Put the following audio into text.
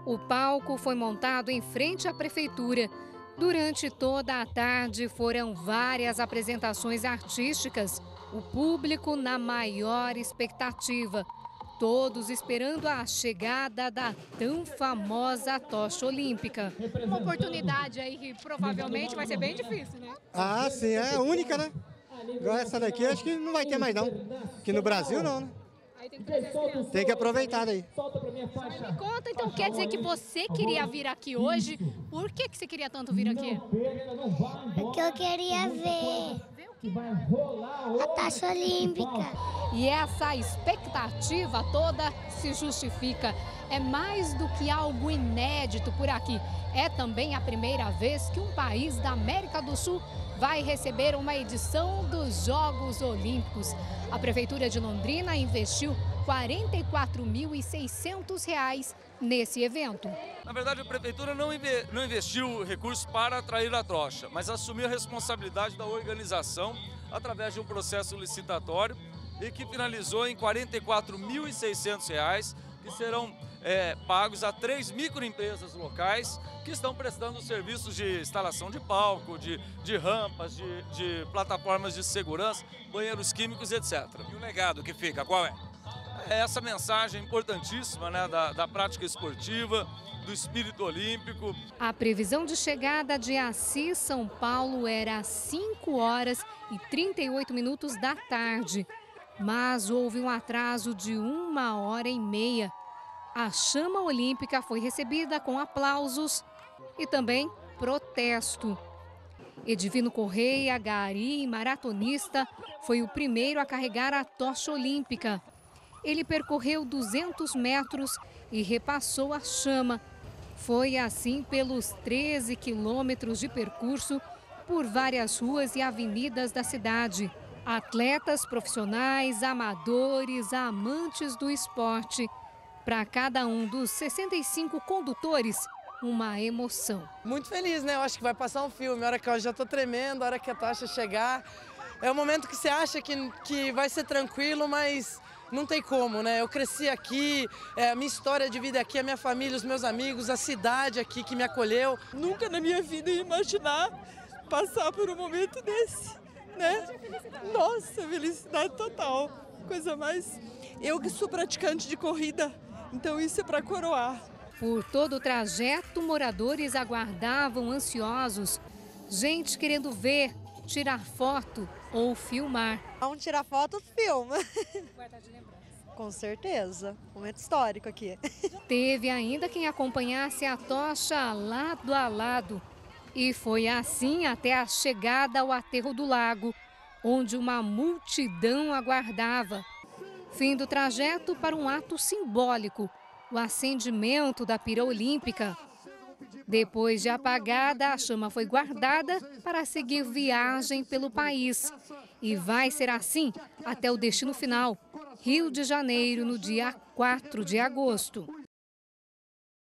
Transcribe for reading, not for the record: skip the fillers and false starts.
O palco foi montado em frente à prefeitura. Durante toda a tarde foram várias apresentações artísticas. O público na maior expectativa. Todos esperando a chegada da tão famosa tocha olímpica. Uma oportunidade aí que provavelmente vai ser bem difícil, né? Ah, sim, é a única, né? Igual essa daqui, acho que não vai ter mais não. Aqui no Brasil não, né? Aí tem que trazer as crianças. Tem que aproveitar daí. Me conta, então, quer dizer que você queria vir aqui hoje? Por que você queria tanto vir aqui? Porque eu queria ver a taça olímpica. E essa expectativa toda se justifica. É mais do que algo inédito por aqui. É também a primeira vez que um país da América do Sul vai receber uma edição dos Jogos Olímpicos. A Prefeitura de Londrina investiu R$ 44.600 nesse evento. Na verdade, a Prefeitura não investiu recursos para atrair a tocha, mas assumiu a responsabilidade da organização através de um processo licitatório e que finalizou em R$ 44.600, que serão pagos a 3 microempresas locais que estão prestando serviços de instalação de palco, de rampas, de plataformas de segurança, banheiros químicos, etc. E o legado que fica, qual é? É essa mensagem importantíssima, né, da prática esportiva, do espírito olímpico. A previsão de chegada de Assis, São Paulo, era às 5h38 da tarde. Mas houve um atraso de 1h30. A chama olímpica foi recebida com aplausos e também protesto. Edivino Correia, gari e maratonista, foi o primeiro a carregar a tocha olímpica. Ele percorreu 200 metros e repassou a chama. Foi assim pelos 13 quilômetros de percurso por várias ruas e avenidas da cidade. Atletas profissionais, amadores, amantes do esporte. Para cada um dos 65 condutores, uma emoção. Muito feliz, né? Eu acho que vai passar um filme. A hora que eu já estou tremendo, a hora que a tocha chegar. É o momento que você acha que vai ser tranquilo, mas não tem como, né? Eu cresci aqui, a minha história de vida aqui, a minha família, os meus amigos, a cidade aqui que me acolheu. Nunca na minha vida ia imaginar passar por um momento desse, né? Nossa, felicidade total. Coisa mais... Eu que sou praticante de corrida, então isso é para coroar. Por todo o trajeto, moradores aguardavam ansiosos. Gente querendo ver, tirar foto ou filmar. Vamos tirar foto, filma. Com certeza, momento histórico aqui. Teve ainda quem acompanhasse a tocha lado a lado. E foi assim até a chegada ao aterro do lago, onde uma multidão aguardava. Fim do trajeto para um ato simbólico, o acendimento da pira olímpica. Depois de apagada, a chama foi guardada para seguir viagem pelo país. E vai ser assim até o destino final, Rio de Janeiro, no dia 4 de agosto.